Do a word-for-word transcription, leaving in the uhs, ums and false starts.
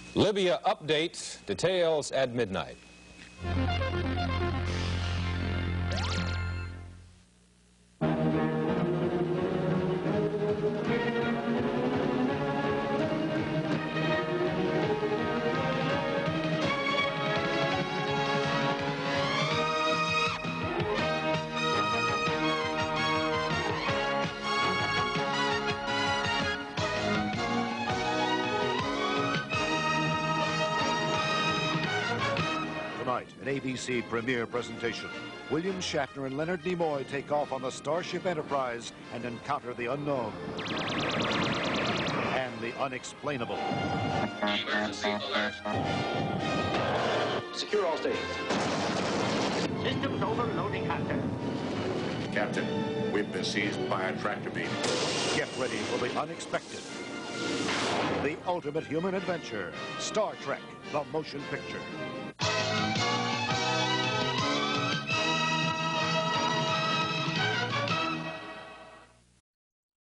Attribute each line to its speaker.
Speaker 1: Libya update, details at midnight.
Speaker 2: An A B C premiere presentation. William Shatner and Leonard Nimoy take off on the Starship Enterprise and encounter the unknown and the unexplainable.
Speaker 3: Emergency alert. Secure all stations.
Speaker 4: Systems overloading, Captain.
Speaker 5: Captain, we've been seized by a tractor beam.
Speaker 2: Get ready for the unexpected. The ultimate human adventure. Star Trek, the motion picture.